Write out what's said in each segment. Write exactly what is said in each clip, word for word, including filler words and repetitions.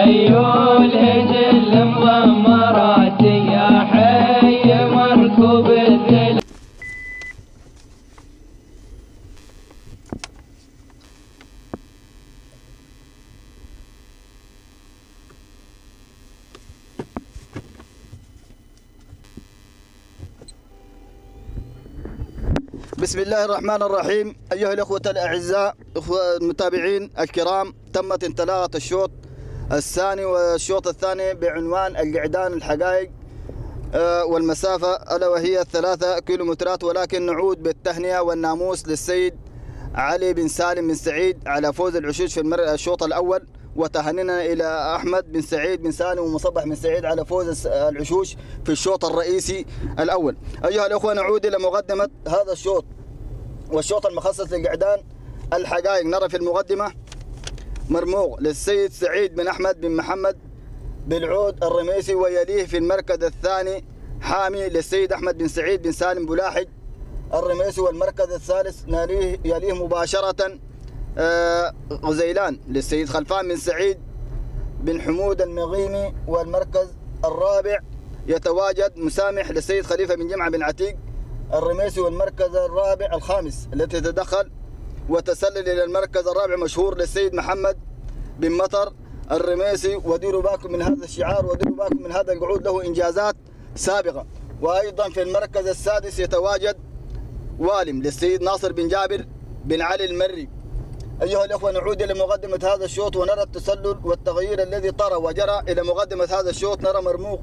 خيول هجل مضمرات يا حي مركوب الذل. بسم الله الرحمن الرحيم. أيها الأخوة الأعزاء أخوة المتابعين الكرام، تمت انطلاقة الشوط الثاني والشوط الثاني بعنوان القعدان الحقائق والمسافة، ألا وهي ثلاثة كيلومترات. ولكن نعود بالتهنئة والناموس للسيد علي بن سالم بن سعيد على فوز العشوش في الشوط الأول، وتهنئنا إلى أحمد بن سعيد بن سالم ومصبح بن سعيد على فوز العشوش في الشوط الرئيسي الأول. أيها الأخوة، نعود إلى مقدمة هذا الشوط والشوط المخصص للقعدان الحقائق. نرى في المقدمة مرموق للسيد سعيد بن أحمد بن محمد بالعود الرميسي، ويليه في المركز الثاني حامي للسيد أحمد بن سعيد بن سالم بولاحج الرميسي، والمركز الثالث يليه مباشرة آه غزيلان للسيد خلفان بن سعيد بن حمود المغيمي، والمركز الرابع يتواجد مسامح للسيد خليفة بن جمعة بن عتيق الرميسي، والمركز الرابع الخامس التي تدخل وتسلل إلى المركز الرابع مشهور للسيد محمد بن مطر الرميسي. وديروا بالكم من هذا الشعار وديروا بالكم من هذا القعود، له إنجازات سابقة. وأيضا في المركز السادس يتواجد والم للسيد ناصر بن جابر بن علي المري. أيها الأخوة، نعود إلى مقدمة هذا الشوط ونرى التسلل والتغيير الذي طرى وجرى. إلى مقدمة هذا الشوط نرى مرموق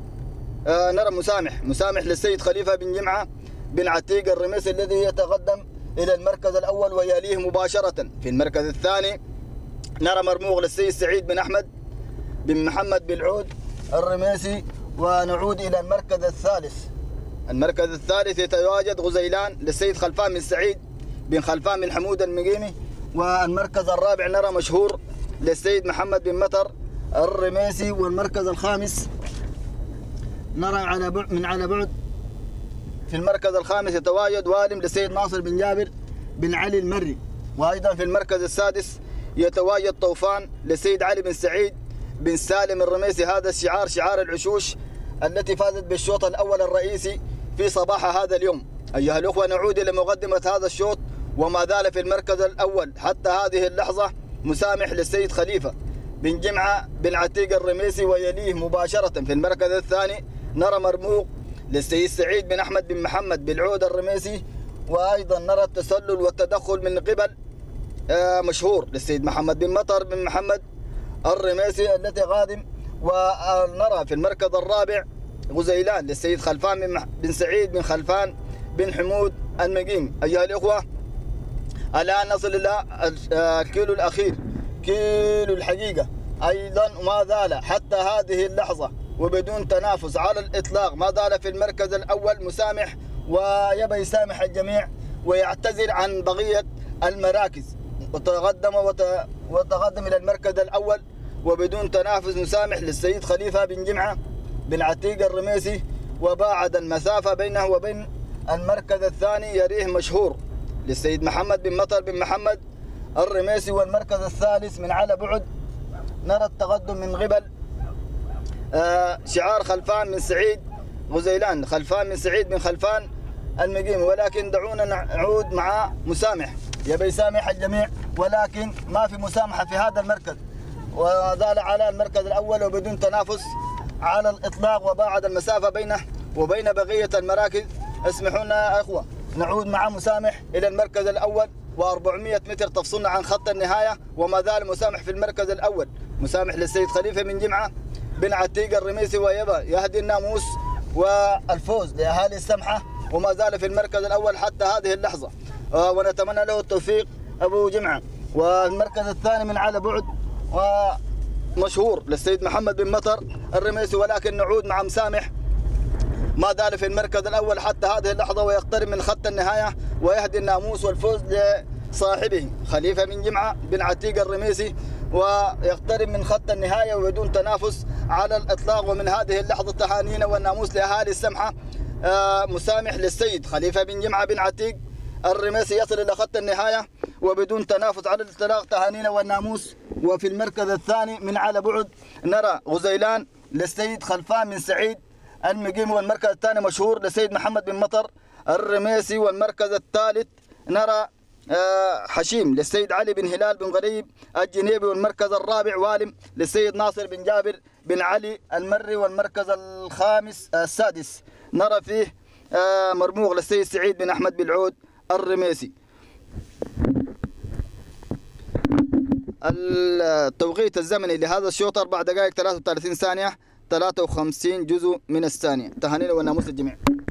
آه نرى مسامح مسامح للسيد خليفة بن جمعة بن عتيق الرميسي الذي يتقدم إلى المركز الأول، ويليه مباشرة في المركز الثاني نرى مرموق للسيد سعيد بن أحمد بن محمد بالعود الرميسي. ونعود إلى المركز الثالث المركز الثالث يتواجد غزيلان للسيد خلفان بن سعيد بن خلفان بن حمود المقيمي، والمركز الرابع نرى مشهور للسيد محمد بن مطر الرميسي، والمركز الخامس نرى على بعد من على بعد في المركز الخامس يتواجد والم للسيد ناصر بن جابر بن علي المري. وأيضا في المركز السادس يتواجد طوفان للسيد علي بن سعيد بن سالم الرميسي. هذا الشعار شعار العشوش التي فازت بالشوط الأول الرئيسي في صباح هذا اليوم. أيها الأخوة، نعود إلى مقدمة هذا الشوط، وما زال في المركز الأول حتى هذه اللحظة مسامح للسيد خليفة بن جمعة بن عتيق الرميسي، ويليه مباشرة في المركز الثاني نرى مرموق للسيد سعيد بن أحمد بن محمد بالعود الرميسي. وأيضا نرى التسلل والتدخل من قبل مشهور للسيد محمد بن مطر بن محمد الرميسي التي قادم. ونرى في المركز الرابع غزيلان للسيد خلفان بن سعيد بن خلفان بن حمود المقيم. أيها الأخوة، الآن نصل إلى الكيلو الأخير، كيلو الحقيقة. أيضا ما زال حتى هذه اللحظة وبدون تنافس على الإطلاق ما زال في المركز الأول مسامح، ويبي يسامح الجميع ويعتذر عن بقية المراكز، وتقدم وتقدم إلى المركز الأول وبدون تنافس مسامح للسيد خليفة بن جمعة بن عتيق الرميسي، وباعد المسافة بينه وبين المركز الثاني يريه مشهور للسيد محمد بن مطر بن محمد الرميسي. والمركز الثالث من على بعد نرى التقدم من قبل آه شعار خلفان بن سعيد غزيلان خلفان بن سعيد بن خلفان المقيم. ولكن دعونا نعود مع مسامح، يبي يسامح الجميع ولكن ما في مسامحة في هذا المركز، وزال على المركز الأول وبدون تنافس على الإطلاق، وباعد المسافة بينه وبين بقية المراكز. اسمحوا لنا يا أخوة نعود مع مسامح إلى المركز الأول، وأربعمائة متر تفصلنا عن خط النهاية، وما زال مسامح في المركز الأول. مسامح للسيد خليفة بن جمعة بن عتيق الرميسي، ويبا يهدي الناموس والفوز لأهالي السمحة، وما زال في المركز الأول حتى هذه اللحظة، ونتمنى له التوفيق أبو جمعة. والمركز الثاني من على بعد ومشهور للسيد محمد بن مطر الرميسي. ولكن نعود مع مسامح ما زال في المركز الأول حتى هذه اللحظة، ويقترب من خط النهاية ويهدي الناموس والفوز لصاحبه خليفة بن جمعة بن عتيق الرميسي، ويقترب من خط النهاية وبدون تنافس على الإطلاق. ومن هذه اللحظة تهانينا والناموس لأهالي السمحة. مسامح للسيد خليفة بن جمعة بن عتيق الرميسي يصل إلى خط النهاية وبدون تنافس على الانطلاق تهانينا والناموس. وفي المركز الثاني من على بعد نرى غزيلان للسيد خلفان بن سعيد المقيم، والمركز الثاني مشهور للسيد محمد بن مطر الرميسي. والمركز الثالث نرى حشيم للسيد علي بن هلال بن غريب الجنيبي. والمركز الرابع والم للسيد ناصر بن جابر بن علي المري. والمركز الخامس السادس نرى فيه مرموق للسيد سعيد بن أحمد بالعود الرميسي. التوقيت الزمني لهذا الشوط أربع دقائق ثلاثة وثلاثين ثانية ثلاثة وخمسين جزء من الثانية. تهانينا والناموس للجميع.